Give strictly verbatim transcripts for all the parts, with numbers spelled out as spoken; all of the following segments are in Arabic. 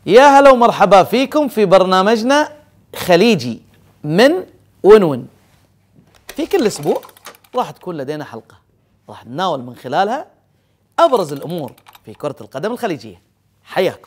يا هلا ومرحبا فيكم في برنامجنا خليجي من ونون. في كل اسبوع راح تكون لدينا حلقة راح نناول من خلالها ابرز الامور في كرة القدم الخليجية. حياكم.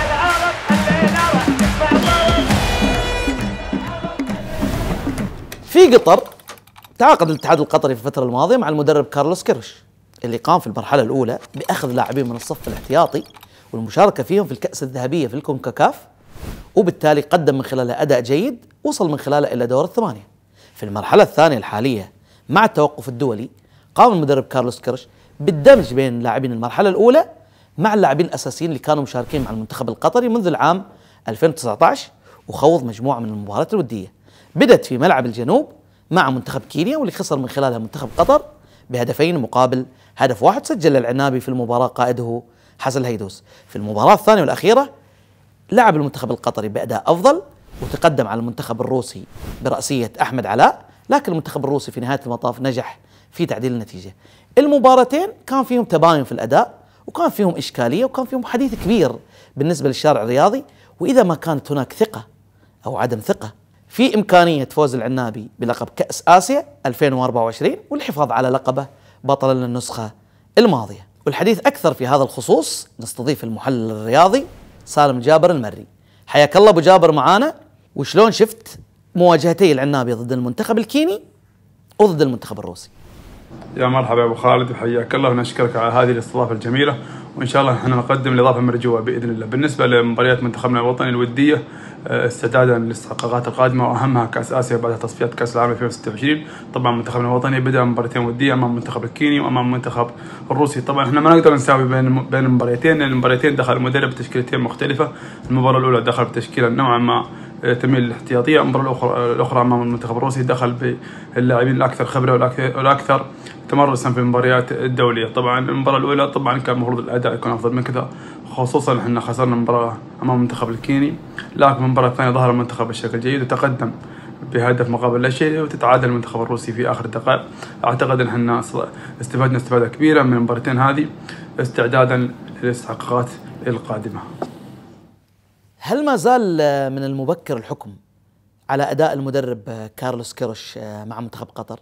في قطر تعاقد الاتحاد القطري في الفترة الماضية مع المدرب كارلوس كيروش اللي قام في المرحلة الأولى بأخذ لاعبين من الصف الاحتياطي والمشاركة فيهم في الكأس الذهبية في الكونكاكاف، وبالتالي قدم من خلالها أداء جيد وصل من خلالها إلى دور الثمانية. في المرحلة الثانية الحالية مع التوقف الدولي قام المدرب كارلوس كيروش بالدمج بين لاعبين المرحلة الأولى مع اللاعبين الأساسيين اللي كانوا مشاركين مع المنتخب القطري منذ العام ألفين وتسعة عشر، وخوض مجموعة من المباريات الودية بدت في ملعب الجنوب مع منتخب كينيا واللي خسر من خلالها منتخب قطر بهدفين مقابل هدف واحد. سجل العنابي في المباراة قائده حسن الهيدوس. في المباراة الثانية والأخيرة لعب المنتخب القطري بأداء أفضل وتقدم على المنتخب الروسي برأسية أحمد علاء، لكن المنتخب الروسي في نهاية المطاف نجح في تعديل النتيجة. المباراتين كان فيهم تباين في الأداء وكان فيهم إشكالية وكان فيهم حديث كبير بالنسبة للشارع الرياضي، وإذا ما كانت هناك ثقة أو عدم ثقة في إمكانية فوز العنابي بلقب كأس آسيا ألفين وأربعة وعشرين والحفاظ على لقبه بطلا للنسخة الماضية. والحديث أكثر في هذا الخصوص نستضيف المحلل الرياضي سالم جابر المري. حياك الله أبو جابر معانا. وشلون شفت مواجهتي العنابي ضد المنتخب الكيني وضد المنتخب الروسي؟ يا مرحبا يا ابو خالد وحياك الله ونشكرك على هذه الاستضافه الجميله، وان شاء الله احنا نقدم الاضافه المرجوه باذن الله. بالنسبه لمباريات منتخبنا الوطني الوديه استعدادا للاستحقاقات القادمه واهمها كاس اسيا بعد تصفيات كاس العالم ألفين وستة وعشرين. طبعا منتخبنا الوطني بدا مباراتين وديه امام المنتخب الكيني وامام المنتخب الروسي. طبعا احنا ما نقدر نساوي بين بين المباراتين لان المباراتين دخل المدرب بتشكيلتين مختلفه. المباراه الاولى دخل بتشكيله نوعا ما تميل الاحتياطيه، المباراه الاخرى الاخرى امام المنتخب الروسي دخل باللاعبين الاكثر خبره والاكثر تمرسا في المباريات الدوليه. طبعا المباراه الاولى طبعا كان المفروض الاداء يكون افضل من كذا، خصوصا احنا خسرنا المباراه امام المنتخب الكيني، لكن المباراه الثانيه ظهر المنتخب بشكل جيد وتقدم بهدف مقابل لا شيء وتتعادل المنتخب الروسي في اخر الدقائق. اعتقد ان احنا استفدنا استفاده كبيره من المباراتين هذه استعدادا للاستحقاقات القادمه. هل ما زال من المبكر الحكم على اداء المدرب كارلوس كيروش مع منتخب قطر؟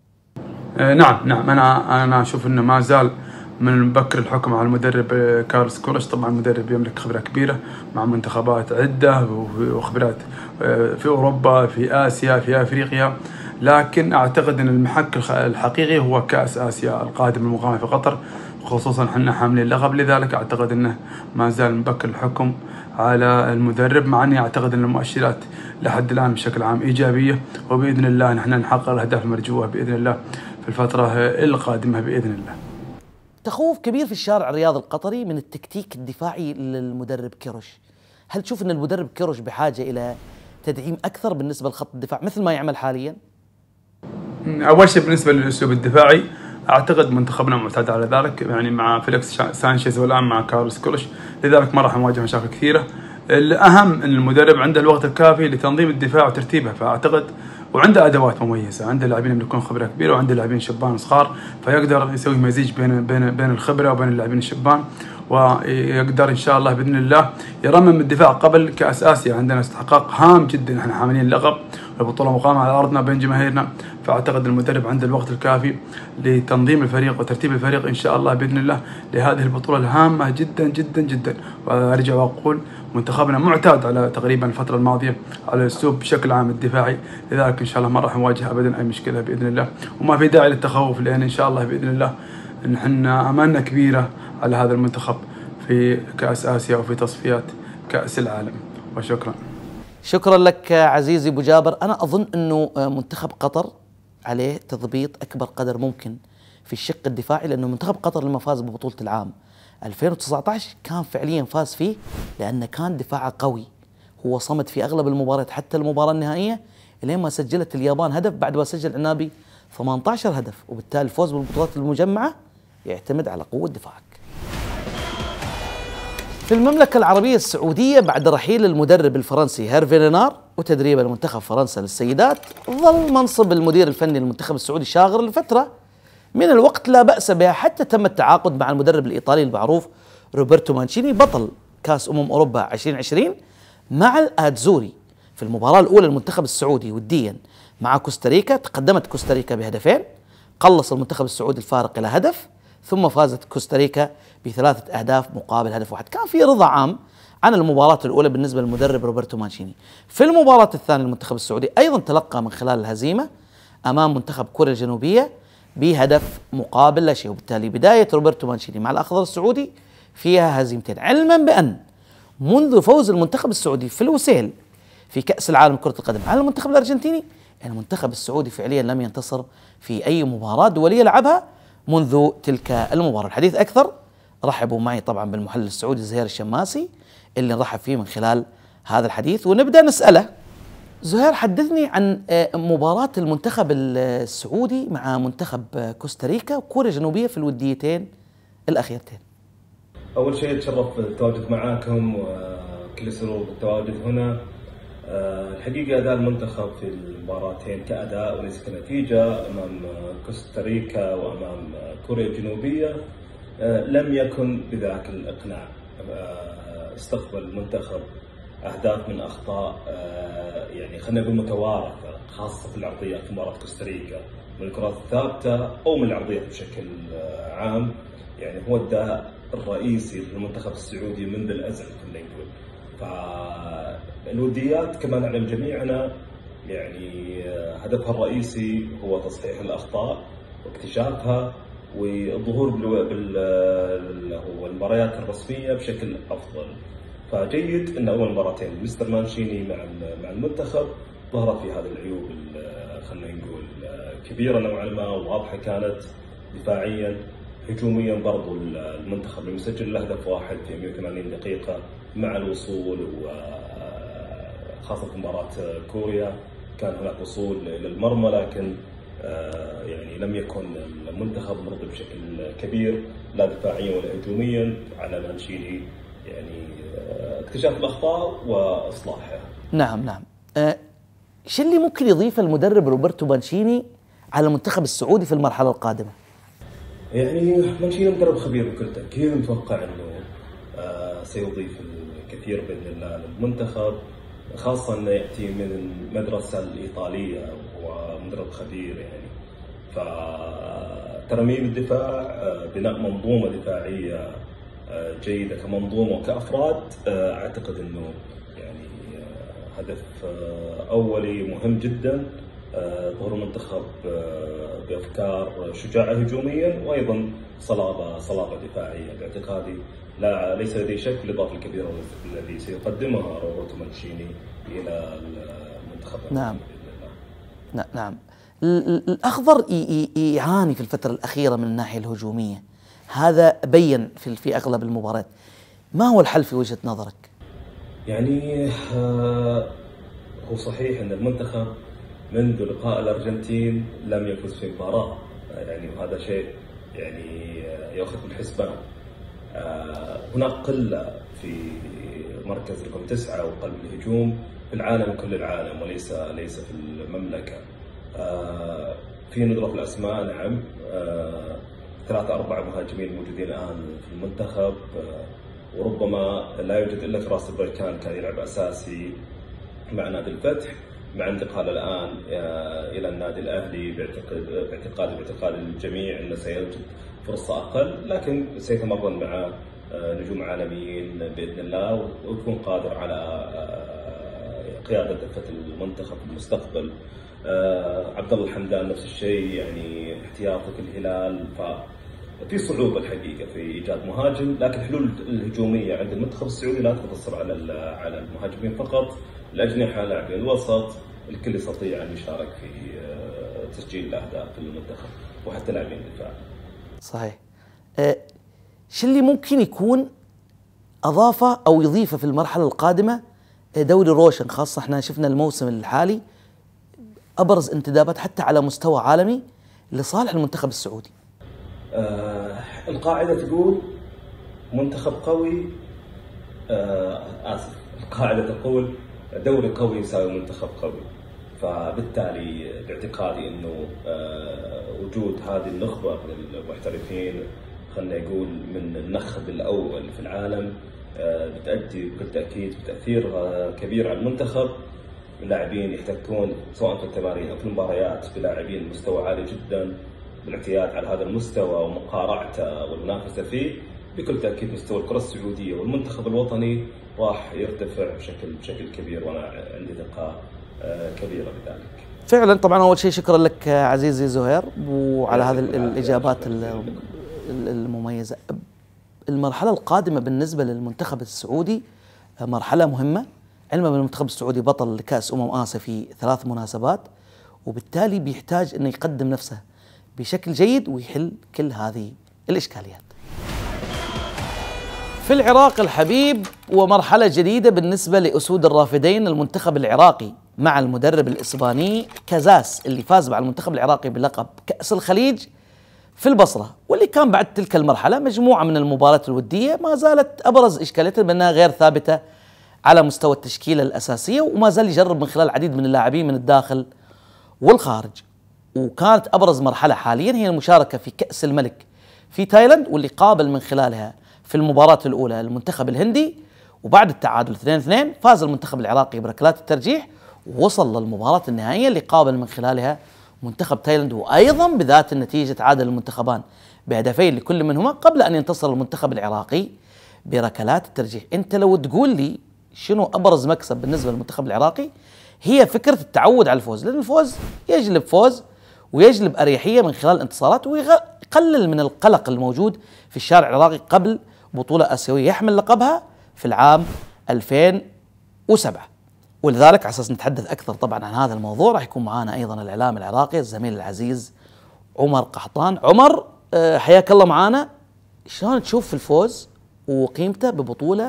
نعم نعم انا انا اشوف انه ما زال من المبكر الحكم على المدرب كارلوس كيروش. طبعا المدرب يملك خبره كبيره مع منتخبات عده وخبرات في اوروبا في اسيا في افريقيا، لكن اعتقد ان المحك الحقيقي هو كاس اسيا القادم المقام في قطر، خصوصا احنا حاملين اللقب. لذلك اعتقد انه ما زال مبكر الحكم على المدرب، مع اني اعتقد ان المؤشرات لحد الان بشكل عام ايجابيه، وباذن الله نحن نحقق الاهداف المرجوه باذن الله في الفتره القادمه باذن الله. تخوف كبير في الشارع الرياضي القطري من التكتيك الدفاعي للمدرب كيروش. هل تشوف ان المدرب كيروش بحاجه الى تدعيم اكثر بالنسبه لخط الدفاع مثل ما يعمل حاليا؟ اول شيء بالنسبه للاسلوب الدفاعي اعتقد منتخبنا معتاد على ذلك، يعني مع فيليكس سانشيز والان مع كارلوس كيروش، لذلك ما راح نواجه مشاكل كثيره. الاهم ان المدرب عنده الوقت الكافي لتنظيم الدفاع وترتيبه، فاعتقد وعنده ادوات مميزه، عنده لاعبين يملكون خبره كبيره وعنده لاعبين شبان صغار، فيقدر يسوي مزيج بين بين بين الخبره وبين اللاعبين الشبان، ويقدر ان شاء الله باذن الله يرمم الدفاع قبل كاس اسيا. عندنا استحقاق هام جدا، احنا حاملين اللقب والبطوله مقامه على ارضنا بين جماهيرنا، فاعتقد المدرب عنده الوقت الكافي لتنظيم الفريق وترتيب الفريق ان شاء الله باذن الله لهذه البطوله الهامه جدا جدا جدا. وارجع واقول منتخبنا معتاد على تقريبا الفتره الماضيه على الاسلوب بشكل عام الدفاعي، لذلك ان شاء الله ما راح نواجه ابدا اي مشكله باذن الله، وما في داعي للتخوف لان ان شاء الله باذن الله نحن اماننا كبيره على هذا المنتخب في كاس اسيا وفي تصفيات كاس العالم. وشكرا. شكرا لك عزيزي ابو جابر. انا اظن انه منتخب قطر عليه تضبيط اكبر قدر ممكن في الشق الدفاعي، لانه منتخب قطر لما فاز ببطوله العام ألفين وتسعة عشر كان فعليا فاز فيه لأنه كان دفاعه قوي، هو صمد في أغلب المباريات حتى المباراة النهائية لين ما سجلت اليابان هدف بعد ما سجل عنابي ثمانية عشر هدف، وبالتالي الفوز بالبطولات المجمعة يعتمد على قوة دفاعك. في المملكة العربية السعودية بعد رحيل المدرب الفرنسي هيرفي رينار وتدريب المنتخب فرنسا للسيدات، ظل منصب المدير الفني للمنتخب السعودي شاغر لفترة من الوقت لا بأس بها، حتى تم التعاقد مع المدرب الإيطالي المعروف روبرتو مانشيني بطل كاس أمم أوروبا عشرين عشرين مع الآتزوري. في المباراة الأولى المنتخب السعودي وديا مع كوستاريكا تقدمت كوستاريكا بهدفين، قلص المنتخب السعودي الفارق إلى هدف، ثم فازت كوستاريكا بثلاثة أهداف مقابل هدف واحد. كان في رضا عام عن المباراة الأولى بالنسبة للمدرب روبرتو مانشيني. في المباراة الثانية المنتخب السعودي أيضا تلقى من خلال الهزيمة أمام منتخب كوريا الجنوبية بهدف مقابل لا شيء، وبالتالي بداية روبرتو مانشيني مع الأخضر السعودي فيها هزيمتين، علما بأن منذ فوز المنتخب السعودي في الوسيل في كأس العالم كرة القدم على المنتخب الأرجنتيني، المنتخب السعودي فعليا لم ينتصر في أي مباراة دولية لعبها منذ تلك المباراة. الحديث أكثر رحبوا معي طبعا بالمحلل السعودي زهير الشماسي اللي نرحب فيه من خلال هذا الحديث، ونبدأ نسأله. زهير، حدثني عن مباراة المنتخب السعودي مع منتخب كوستاريكا وكوريا الجنوبية في الوديتين الأخيرتين. أول شيء أتشرف بالتواجد معاكم وكل سرور بالتواجد هنا. الحقيقة أداء المنتخب في المباراتين كأداء وليس كنتيجة أمام كوستاريكا وأمام كوريا الجنوبية لم يكن بذاك الإقناع. استقبل المنتخب أهداف من أخطاء يعني خلينا نقول متوارثة، خاصة في العرضيات في مباراة كوستاريكا، من الكرات الثابتة أو من العرضيات بشكل عام. يعني هو الداء الرئيسي للمنتخب السعودي منذ الأزل خلينا نقول. فالوديات كما نعلم جميعنا يعني هدفها الرئيسي هو تصحيح الأخطاء واكتشافها والظهور بالمباريات الرسمية بشكل أفضل. فجيد أن أول مباراتين مستر مانشيني مع مع المنتخب ظهرت في هذه العيوب خلينا نقول كبيرة نوعا ما وواضحة كانت دفاعيا. هجوميا برضو المنتخب المسجل له هدف واحد في مئة وثمانين دقيقة مع الوصول، وخاصة في مباراة كوريا كان هناك وصول إلى المرمى، لكن يعني لم يكن المنتخب مرضي بشكل كبير لا دفاعيا ولا هجوميا على مانشيني يعني اكتشاف الأخطاء وإصلاحها. نعم نعم. أه شو اللي ممكن يضيفه المدرب روبرتو مانشيني على المنتخب السعودي في المرحلة القادمة؟ يعني مانشيني مدرب خبير بكل تأكيد، متوقع أنه آه سيضيف الكثير بإذن الله للمنتخب، خاصة أنه يأتي من المدرسة الإيطالية وهو مدرب خبير يعني. فترميم الدفاع، آه بناء منظومة دفاعية آه جيدة كمنظومة وكأفراد، آه أعتقد أنه يعني آه هدف آه أولي مهم جدا. ظهور المنتخب بأفكار شجاعة هجوميا وأيضا صلابة صلابة دفاعية باعتقادي. لا ليس لدي شك في الإضافة الكبيرة الذي سيقدمها روبرتو مانشيني إلى المنتخب. نعم نعم نعم. الأخضر يعاني في الفترة الأخيرة من الناحية الهجومية، هذا بين في في أغلب المباريات. ما هو الحل في وجهة نظرك؟ يعني هو صحيح أن المنتخب منذ لقاء الأرجنتين لم يفز في مباراة، يعني وهذا شيء يعني يأخذ بالحسبان. هناك قلة في مركز رقم تسعة وقلب الهجوم في العالم كل العالم وليس ليس في المملكة. في نضرب الأسماء نعم، ثلاثة أربعة مهاجمين موجودين الآن في المنتخب، وربما لا يوجد إلا فراس البركان كان يلعب أساسي مع نادي الفتح، مع انتقاله الآن إلى النادي الأهلي باعتقاد باعتقاد باعتقاد الجميع أنه سيوجد فرصة أقل، لكن سيتمرن مع نجوم عالميين بإذن الله ويكون قادر على قيادة دفة المنتخب في المستقبل. عبد الله الحمدان نفس الشيء، يعني احتياطي في الهلال، ففي صعوبة الحقيقة في إيجاد مهاجم، لكن الحلول الهجومية عند المنتخب السعودي لا تقتصر على على المهاجمين فقط، الأجنحة لاعبين الوسط الكل يستطيع أن يشارك في تسجيل الأهداف في المنتخب وحتى لاعبين الدفاع. صحيح. أه شو اللي ممكن يكون أضافه أو يضيفه في المرحلة القادمة دوري روشن، خاصة احنا شفنا الموسم الحالي أبرز انتدابات حتى على مستوى عالمي لصالح المنتخب السعودي؟ أه القاعدة تقول منتخب قوي، أه آسف القاعدة تقول دوري قوي يساوي منتخب قوي. فبالتالي باعتقادي انه وجود هذه النخبه من المحترفين خلينا نقول من النخب الاول في العالم بتؤدي بكل تأكيد بتأثير كبير على المنتخب. اللاعبين يحتكون سواء في التمارين أو في المباريات بلاعبين مستوى عالي جدا، بالاعتياد على هذا المستوى ومقارعته والمنافسة فيه بكل تأكيد مستوى الكرة السعودية والمنتخب الوطني راح يرتفع بشكل بشكل كبير، وأنا عندي ثقة كبيرة بذلك. فعلا. طبعا أول شيء شكرا لك عزيزي زهير وعلى هذه الإجابات المميزة. المرحلة القادمة بالنسبة للمنتخب السعودي مرحلة مهمة، علما أن المنتخب السعودي بطل لكأس أمم آسيا في ثلاث مناسبات، وبالتالي بيحتاج أنه يقدم نفسه بشكل جيد ويحل كل هذه الإشكاليات. في العراق الحبيب ومرحلة جديدة بالنسبة لأسود الرافدين، المنتخب العراقي مع المدرب الإسباني كازاس اللي فاز مع المنتخب العراقي بلقب كأس الخليج في البصرة، واللي كان بعد تلك المرحلة مجموعة من المباريات الودية ما زالت أبرز إشكاليتها بأنها غير ثابتة على مستوى التشكيلة الأساسية، وما زال يجرب من خلال العديد من اللاعبين من الداخل والخارج. وكانت أبرز مرحلة حاليا هي المشاركة في كأس الملك في تايلاند، واللي قابل من خلالها في المباراة الأولى المنتخب الهندي، وبعد التعادل اثنين اثنين فاز المنتخب العراقي بركلات الترجيح ووصل للمباراة النهائية اللي قابل من خلالها منتخب تايلاند، وأيضا بذات النتيجة تعادل المنتخبان بهدفين لكل منهما قبل أن ينتصر المنتخب العراقي بركلات الترجيح. أنت لو تقول لي شنو أبرز مكسب بالنسبة للمنتخب العراقي، هي فكرة التعود على الفوز، لأن الفوز يجلب فوز ويجلب أريحية من خلال الانتصارات ويقلل من القلق الموجود في الشارع العراقي قبل بطولة آسيوية يحمل لقبها في العام ألفين وسبعة. ولذلك على أساس نتحدث أكثر طبعا عن هذا الموضوع راح يكون معنا أيضا الإعلام العراقي الزميل العزيز عمر قحطان. عمر حياك الله معنا، شلون تشوف الفوز وقيمته ببطولة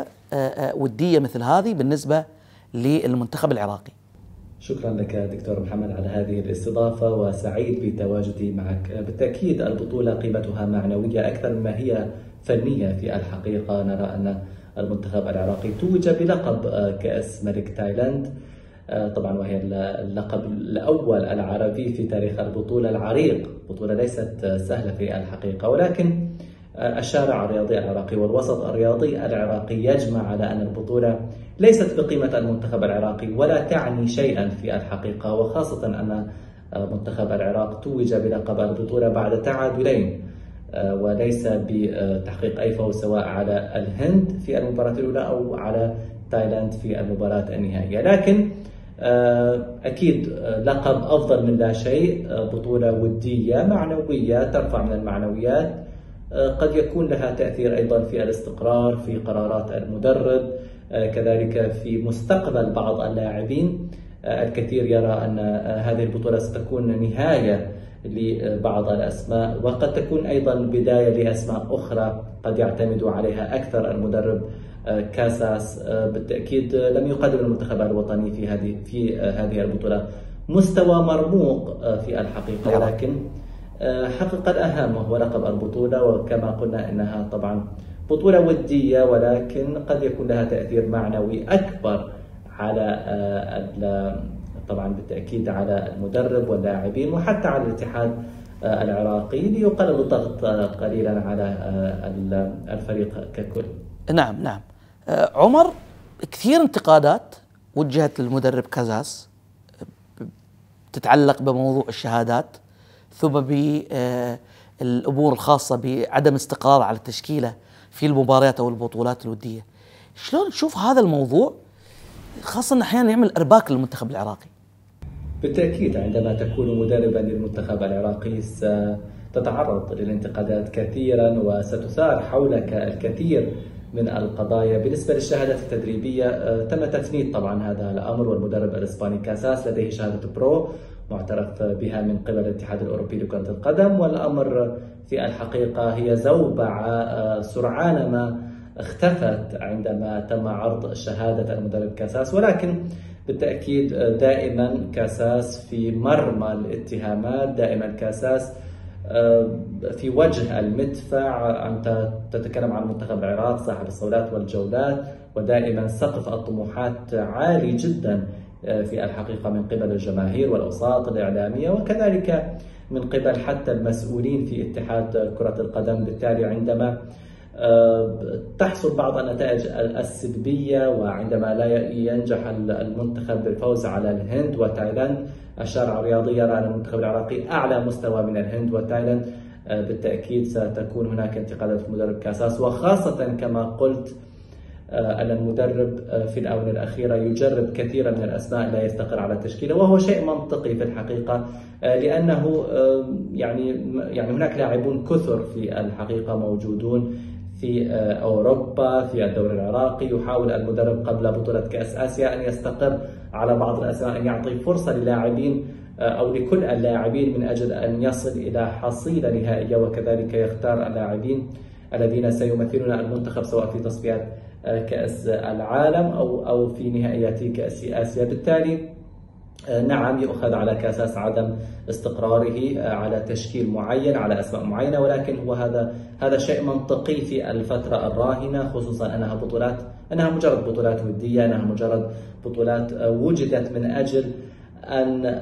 ودية مثل هذه بالنسبة للمنتخب العراقي؟ شكرا لك دكتور محمد على هذه الاستضافة، وسعيد بتواجدي معك. بالتأكيد البطولة قيمتها معنوية أكثر مما هي فنية. في الحقيقة نرى أن المنتخب العراقي توج بلقب كأس ملك تايلاند، طبعا وهي اللقب الأول العربي في تاريخ البطولة العريق، بطولة ليست سهلة في الحقيقة، ولكن الشارع الرياضي العراقي والوسط الرياضي العراقي يجمع على أن البطولة ليست بقيمة المنتخب العراقي ولا تعني شيئا في الحقيقة، وخاصة أن منتخب العراق توج بلقب البطولة بعد تعادلين وليس بتحقيق أي فوز سواء على الهند في المباراة الأولى أو على تايلاند في المباراة النهائية. لكن أكيد لقب أفضل من لا شيء، بطولة ودية معنوية ترفع من المعنويات، قد يكون لها تأثير أيضا في الاستقرار في قرارات المدرب، كذلك في مستقبل بعض اللاعبين. الكثير يرى أن هذه البطولة ستكون نهاية لبعض الأسماء، وقد تكون أيضا بداية لأسماء أخرى قد يعتمد عليها أكثر المدرب كاساس. بالتأكيد لم يقدم المنتخب الوطني في هذه في هذه البطولة مستوى مرموق في الحقيقة، ولكن حقق الأهم وهو لقب البطولة، وكما قلنا إنها طبعا بطولة ودية ولكن قد يكون لها تأثير معنوي أكبر على طبعا بالتأكيد على المدرب واللاعبين وحتى على الاتحاد العراقي ليقلل الضغط قليلا على الفريق ككل. نعم نعم عمر، كثير انتقادات وجهت للمدرب كازاس تتعلق بموضوع الشهادات ثم بالأمور الخاصة بعدم استقرار على التشكيلة في المباريات أو البطولات الودية. شلون تشوف هذا الموضوع، خاصة أن أحيانا يعمل إرباك للمنتخب العراقي؟ بالتأكيد عندما تكون مدربا للمنتخب العراقي ستتعرض للانتقادات كثيرا وستثار حولك الكثير من القضايا. بالنسبة للشهادات التدريبية تم تفنيد طبعا هذا الأمر، والمدرب الإسباني كاساس لديه شهادة برو معترف بها من قبل الاتحاد الأوروبي لكرة القدم، والأمر في الحقيقة هي زوبعة سرعان ما اختفت عندما تم عرض شهادة المدرب كاساس. ولكن بالتأكيد دائما كاساس في مرمى الاتهامات، دائما كاساس في وجه المدفع. أنت تتكلم عن منتخب العراق صاحب الصولات والجولات، ودائما سقف الطموحات عالي جدا في الحقيقة من قبل الجماهير والأوساط الإعلامية وكذلك من قبل حتى المسؤولين في اتحاد كرة القدم. بالتالي عندما تحصل بعض النتائج السلبية، وعندما لا ينجح المنتخب بالفوز على الهند وتايلاند، الشارع الرياضي يرى أن المنتخب العراقي أعلى مستوى من الهند وتايلاند، بالتأكيد ستكون هناك انتقادات المدرب كاساس، وخاصة كما قلت أن المدرب في الآونة الأخيرة يجرب كثيرا من الأسماء لا يستقر على التشكيلة، وهو شيء منطقي في الحقيقة، لأنه يعني يعني هناك لاعبون كثر في الحقيقة موجودون في أوروبا في الدوري العراقي. يحاول المدرب قبل بطولة كأس آسيا أن يستقر على بعض الأسماء، أن يعطي فرصة للاعبين أو لكل اللاعبين من أجل أن يصل إلى حصيلة نهائية، وكذلك يختار اللاعبين الذين سيمثلون المنتخب سواء في تصفيات كأس العالم أو أو في نهائيات كأس آسيا. بالتالي نعم يؤخذ على كاساس عدم استقراره على تشكيل معين على أسماء معينة، ولكن هو هذا هذا شيء منطقي في الفترة الراهنة، خصوصا أنها بطولات أنها مجرد بطولات ودية، أنها مجرد بطولات وجدت من أجل أن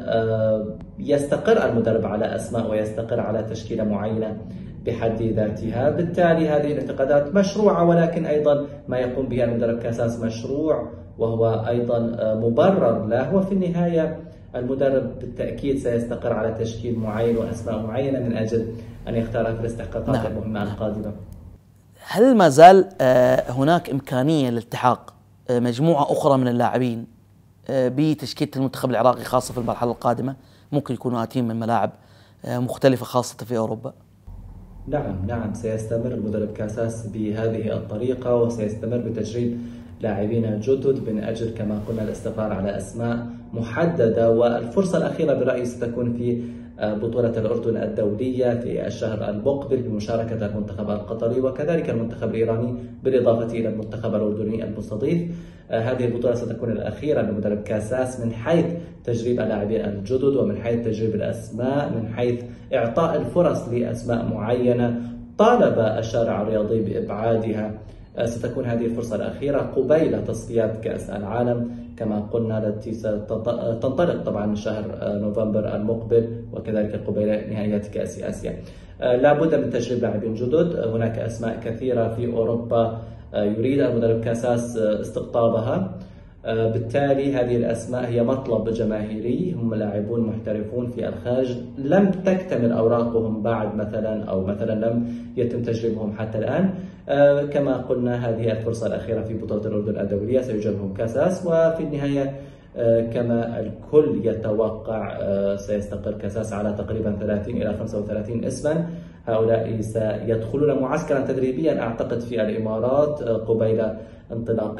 يستقر المدرب على أسماء ويستقر على تشكيلة معينة بحد ذاتها. بالتالي هذه الانتقادات مشروعة، ولكن أيضا ما يقوم به المدرب كاساس مشروع وهو أيضا مبرر له، وفي النهاية المدرب بالتأكيد سيستقر على تشكيل معين وأسماء معينة من أجل أن يختارها في الاستحقاقات نعم. المهمة القادمة. هل ما زال هناك إمكانية لالتحاق مجموعة أخرى من اللاعبين بتشكيلة المنتخب العراقي خاصة في المرحلة القادمة؟ ممكن يكونوا آتين من ملاعب مختلفة خاصة في أوروبا. نعم نعم سيستمر المدرب كاساس بهذه الطريقة، وسيستمر بتجريد لاعبين جدد من أجل كما قلنا الاستقرار على أسماء محددة. والفرصة الأخيرة برأيي ستكون في بطولة الأردن الدولية في الشهر المقبل بمشاركة المنتخب القطري وكذلك المنتخب الإيراني بالإضافة إلى المنتخب الأردني المستضيف. هذه البطولة ستكون الأخيرة لمدرب كاساس من حيث تجريب اللاعبين الجدد ومن حيث تجريب الأسماء، من حيث إعطاء الفرص لأسماء معينة طالب الشارع الرياضي بإبعادها. ستكون هذه الفرصة الأخيرة قبيل تصفيات كأس العالم كما قلنا التي ستنطلق طبعا شهر نوفمبر المقبل، وكذلك قبيل نهائيات كأس آسيا. لا بد من تجريب لاعبين جدد، هناك أسماء كثيرة في أوروبا يريد المدرب كاساس استقطابها، بالتالي هذه الأسماء هي مطلب جماهيري، هم لاعبون محترفون في الخارج لم تكتمل أوراقهم بعد مثلا أو مثلا لم يتم تجريبهم حتى الآن. كما قلنا هذه الفرصة الأخيرة في بطولة الأردن الدولية سيجربهم كاساس، وفي النهاية كما الكل يتوقع سيستقر كاساس على تقريبا ثلاثين إلى خمسة وثلاثين اسما. هؤلاء سيدخلون معسكرا تدريبيا أعتقد في الإمارات قبيل انطلاق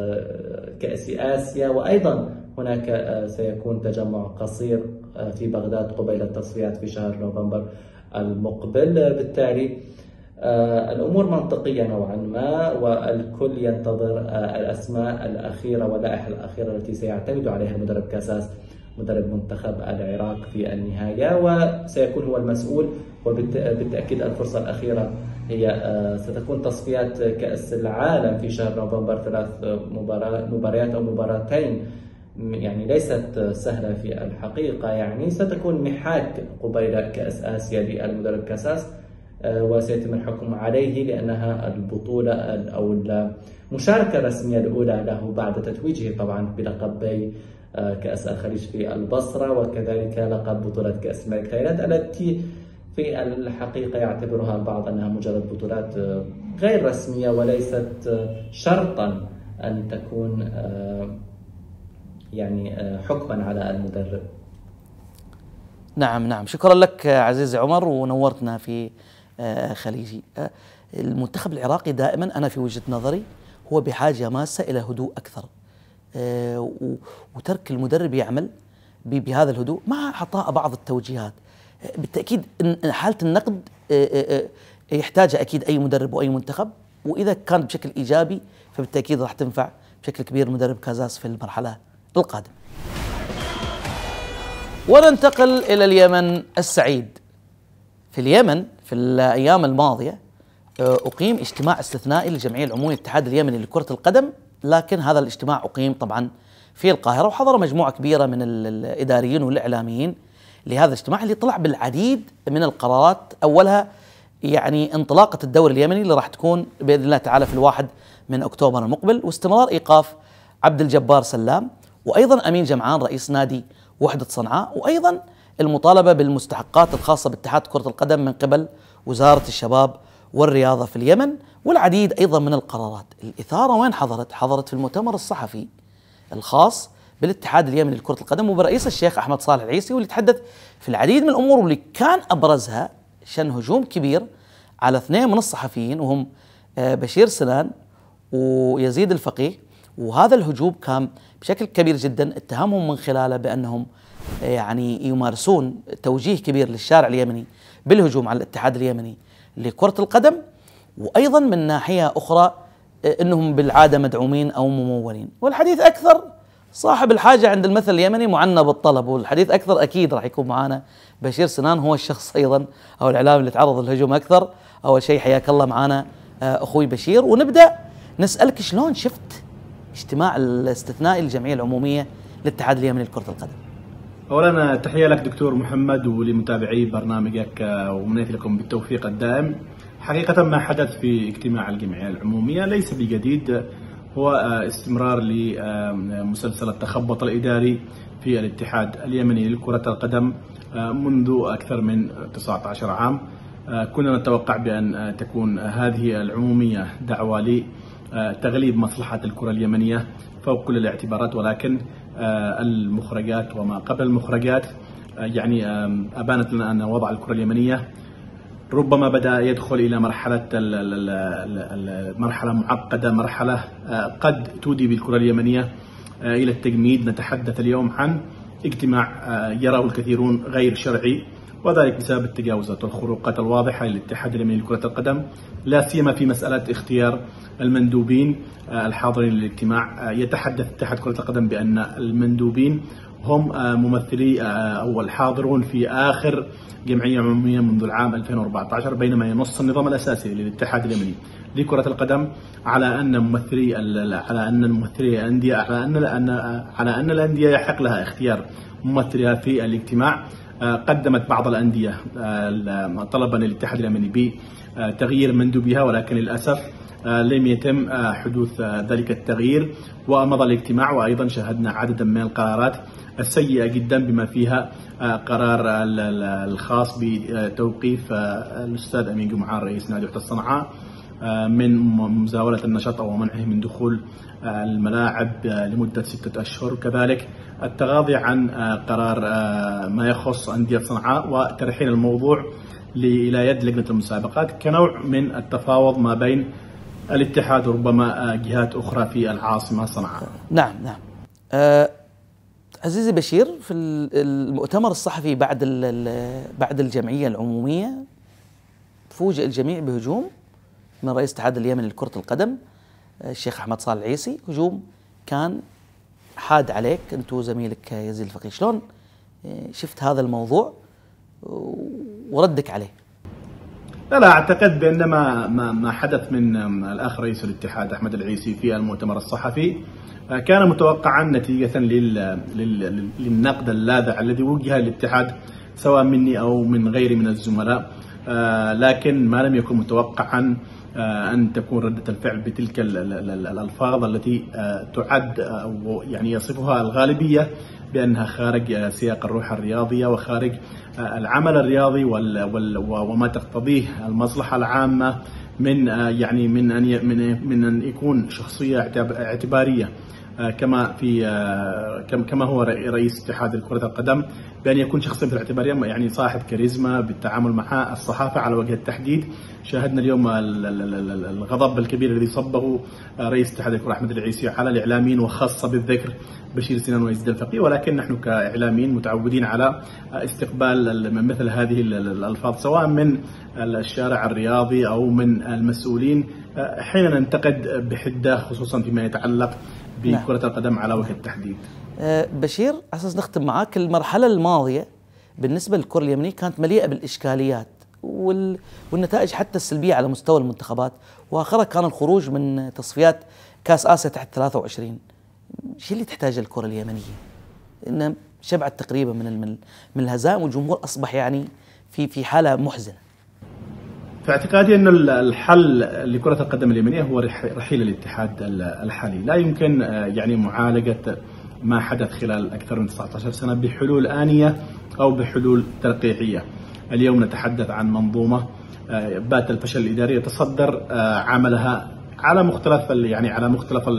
كأس آسيا، وأيضا هناك سيكون تجمع قصير في بغداد قبيل التصفيات في شهر نوفمبر المقبل. بالتالي الأمور منطقية نوعا ما، والكل ينتظر الأسماء الأخيرة واللائحة الأخيرة التي سيعتمد عليها المدرب كاساس مدرب منتخب العراق في النهاية، وسيكون هو المسؤول. وبالتأكيد الفرصة الأخيرة هي ستكون تصفيات كأس العالم في شهر نوفمبر، ثلاث مباريات أو مباراتين يعني ليست سهلة في الحقيقة، يعني ستكون محك قبيل كأس آسيا للمدرب كاساس، وسيتم الحكم عليه لأنها البطولة أو المشاركة الرسمية الأولى له بعد تتويجه طبعا بلقبي كأس الخليج في البصرة وكذلك لقب بطولة كأس الملك تايلاند، التي في الحقيقة يعتبرها البعض أنها مجرد بطولات غير رسمية وليست شرطا أن تكون يعني حكما على المدرب. نعم نعم شكرا لك عزيزي عمر، ونورتنا في خليجي. المنتخب العراقي دائما أنا في وجهة نظري هو بحاجة ماسة إلى هدوء أكثر، وترك المدرب يعمل بهذا الهدوء مع إعطاء بعض التوجيهات. بالتأكيد حالة النقد يحتاجها أكيد أي مدرب وأي منتخب، وإذا كان بشكل إيجابي فبالتأكيد راح تنفع بشكل كبير مدرب كاساس في المرحلة القادمة. وننتقل إلى اليمن السعيد. في اليمن في الأيام الماضية أقيم اجتماع استثنائي للجمعية العمومية للاتحاد اليمني لكرة القدم، لكن هذا الاجتماع أقيم طبعا في القاهرة، وحضر مجموعة كبيرة من الإداريين والإعلاميين لهذا الاجتماع اللي طلع بالعديد من القرارات. أولها يعني انطلاقة الدوري اليمني اللي راح تكون بإذن الله تعالى في الواحد من أكتوبر المقبل، واستمرار إيقاف عبد الجبار سلام، وأيضا أمين جمعان رئيس نادي وحدة صنعاء، وأيضا المطالبة بالمستحقات الخاصة باتحاد كرة القدم من قبل وزارة الشباب والرياضة في اليمن، والعديد أيضا من القرارات. الإثارة وين حضرت؟ حضرت في المؤتمر الصحفي الخاص بالاتحاد اليمني لكرة القدم وبرئيس الشيخ أحمد صالح العيسي، واللي تحدث في العديد من الأمور، واللي كان أبرزها شن هجوم كبير على اثنين من الصحفيين وهم بشير سنان ويزيد الفقيه. وهذا الهجوم كان بشكل كبير جدا اتهمهم من خلاله بأنهم يعني يمارسون توجيه كبير للشارع اليمني بالهجوم على الاتحاد اليمني لكرة القدم، وأيضا من ناحية أخرى أنهم بالعادة مدعومين أو ممولين. والحديث أكثر صاحب الحاجة عند المثل اليمني معنى بالطلب، والحديث أكثر أكيد راح يكون معنا بشير سنان، هو الشخص أيضا أو الإعلام اللي تعرض للهجوم أكثر. أول شيء حياك الله معنا أخوي بشير، ونبدأ نسألك شلون شفت اجتماع الاستثنائي للجمعية العمومية للاتحاد اليمني لكرة القدم؟ أولا تحية لك دكتور محمد ولمتابعي برنامجك، ومنيت لكم بالتوفيق الدائم. حقيقة ما حدث في اجتماع الجمعية العمومية ليس بجديد، هو استمرار لمسلسل التخبط الإداري في الاتحاد اليمني لكرة القدم منذ أكثر من تسعة عشر عام. كنا نتوقع بأن تكون هذه العمومية دعوة لتغليب مصلحة الكرة اليمنية فوق كل الاعتبارات، ولكن المخرجات وما قبل المخرجات يعني أبانت لنا أن وضع الكرة اليمنية ربما بدأ يدخل إلى مرحلة مرحلة معقدة، مرحلة قد تودي بالكرة اليمنية إلى التجميد. نتحدث اليوم عن اجتماع يراه الكثيرون غير شرعي، وذلك بسبب التجاوزات والخروقات الواضحة للاتحاد اليمني لكرة القدم، لا سيما في مسألة اختيار المندوبين الحاضرين للاجتماع. يتحدث اتحاد كرة القدم بأن المندوبين هم ممثلي أو الحاضرون في آخر جمعية عمومية منذ العام ألفين وأربعة عشر، بينما ينص النظام الأساسي للاتحاد اليمني لكرة القدم على أن ممثلي على أن ممثلي الأندية على أن على أن الأندية يحق لها اختيار ممثلها في الاجتماع. قدمت بعض الأندية طلبا للاتحاد اليمني بتغيير مندوبها، ولكن للأسف لم يتم حدوث ذلك التغيير، ومضى الاجتماع. وأيضا شاهدنا عددا من القرارات السيئة جدا بما فيها قرار الخاص بتوقيف الأستاذ أمين جمعان رئيس نادي وحدة صنعاء من مزاولة النشاط أو منعه من دخول الملاعب لمدة ستة أشهر، كذلك التغاضي عن قرار ما يخص أندية صنعاء وترحيل الموضوع إلى يد لجنة المسابقات كنوع من التفاوض ما بين الاتحاد وربما جهات أخرى في العاصمة صنعاء. نعم نعم. أه عزيزي بشير، في المؤتمر الصحفي بعد بعد الجمعية العمومية فوجئ الجميع بهجوم من رئيس الاتحاد اليمني لكرة القدم الشيخ أحمد صالح العيسي، هجوم كان حاد عليك أنت وزميلك يزيد الفقيه. شلون شفت هذا الموضوع وردك عليه؟ لا لا أعتقد بأن ما ما حدث من الأخ رئيس الاتحاد أحمد العيسي في المؤتمر الصحفي كان متوقعا نتيجة للنقد اللاذع الذي وجه للاتحاد سواء مني أو من غيري من الزملاء، لكن ما لم يكن متوقعا أن تكون ردة الفعل بتلك الألفاظ التي تعد أو يعني يصفها الغالبية بأنها خارج سياق الروح الرياضية وخارج العمل الرياضي وما تقتضيه المصلحة العامة من يعني من أن من من أن يكون شخصية اعتبارية كما في كما هو رئيس اتحاد كرة القدم، بأن يكون شخصيا في الاعتبارية يعني صاحب كاريزما بالتعامل مع الصحافة على وجه التحديد. شاهدنا اليوم الغضب الكبير الذي صبه رئيس اتحاد الكرة أحمد العيسي على الإعلاميين، وخاصة بالذكر بشير سنان ويزيد الفقيه، ولكن نحن كإعلاميين متعودين على استقبال مثل هذه الألفاظ سواء من الشارع الرياضي أو من المسؤولين حين ننتقد بحدة، خصوصا فيما يتعلق بكرة القدم على وجه التحديد. أه بشير، على اساس نختم معك، المرحلة الماضية بالنسبة للكرة اليمنية كانت مليئة بالإشكاليات وال... والنتائج حتى السلبية على مستوى المنتخبات، وآخرها كان الخروج من تصفيات كأس آسيا تحت ثلاثة وعشرين. شو اللي تحتاجه الكرة اليمنية؟ إن شبعت تقريبا من من من الهزائم، والجمهور أصبح يعني في في حالة محزنة. في اعتقادي أن الحل لكرة القدم اليمنية هو رحيل الاتحاد الحالي. لا يمكن يعني معالجة ما حدث خلال أكثر من تسعة عشر سنة بحلول آنية أو بحلول تلقيحية. اليوم نتحدث عن منظومة بات الفشل الإداري يتصدر عملها على مختلف يعني على مختلف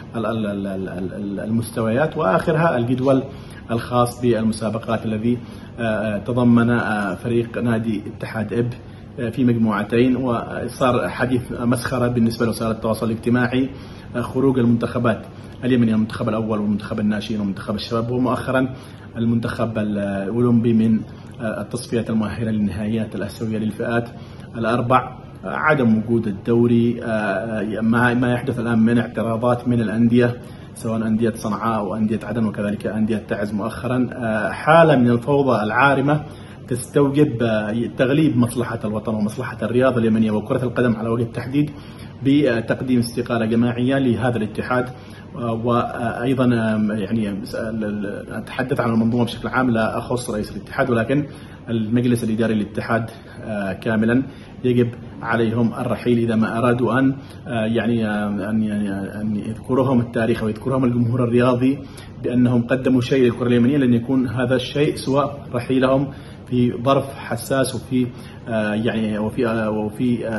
المستويات، وآخرها الجدول الخاص بالمسابقات الذي تضمن فريق نادي اتحاد إب في مجموعتين، وصار حديث مسخرة بالنسبة لوسائل التواصل الاجتماعي خروج المنتخبات اليمنية، المنتخب الأول والمنتخب الناشئين ومنتخب الشباب، ومؤخرا المنتخب الأولمبي من التصفيات المؤهلة للنهائيات الآسيوية للفئات الأربع. عدم وجود الدوري، ما يحدث الآن من اعتراضات من الأندية سواء أندية صنعاء أو أندية عدن وكذلك أندية تعز مؤخرا، حالة من الفوضى العارمة تستوجب تغليب مصلحة الوطن ومصلحة الرياضة اليمنية وكرة القدم على وجه التحديد بتقديم استقالة جماعية لهذا الاتحاد. وأيضا يعني أتحدث عن المنظومة بشكل عام، لا أخص رئيس الاتحاد، ولكن المجلس الإداري للاتحاد كاملا يجب عليهم الرحيل إذا ما أرادوا أن يعني أن أن يذكرهم التاريخ ويذكرهم الجمهور الرياضي بأنهم قدموا شيء للكرة اليمنية، لن يكون هذا الشيء سواء رحيلهم في ظرف حساس وفي يعني وفي وفي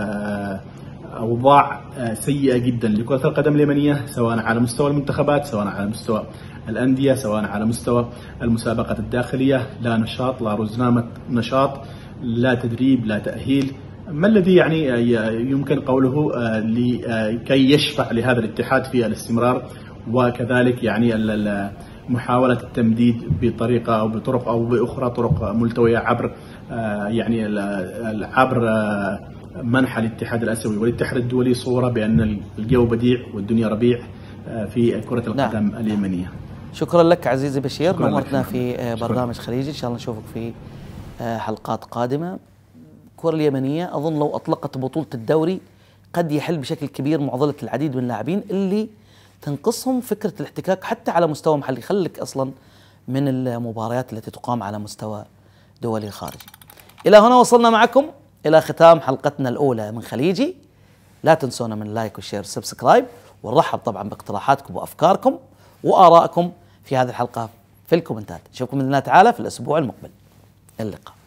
أوضاع سيئة جدا لكرة القدم اليمنية، سواء على مستوى المنتخبات، سواء على مستوى الأندية، سواء على مستوى المسابقات الداخلية. لا نشاط، لا رزنامة نشاط، لا تدريب، لا تأهيل. ما الذي يعني يمكن قوله لكي يشفع لهذا الاتحاد في الاستمرار، وكذلك يعني محاولة التمديد بطريقة أو بطرق أو بأخرى، طرق ملتوية عبر يعني عبر منح الاتحاد الآسيوي والاتحاد الدولي صورة بأن الجو بديع والدنيا ربيع في كرة القدم. نعم. اليمنية. شكرا لك عزيزي بشير، نورتنا في برنامج خليجي. إن شاء الله نشوفك في حلقات قادمة. الكرة اليمنية أظن لو أطلقت بطولة الدوري قد يحل بشكل كبير معضلة العديد من اللاعبين اللي تنقصهم فكرة الاحتكاك حتى على مستوى محلي، خلك أصلا من المباريات التي تقام على مستوى دولي خارجي. إلى هنا وصلنا معكم إلى ختام حلقتنا الأولى من خليجي. لا تنسونا من اللايك والشير والسبسكرايب، ونرحب طبعا باقتراحاتكم وأفكاركم وآرائكم في هذه الحلقة في الكومنتات. نشوفكم بإذن الله تعالى في الأسبوع المقبل. اللقاء.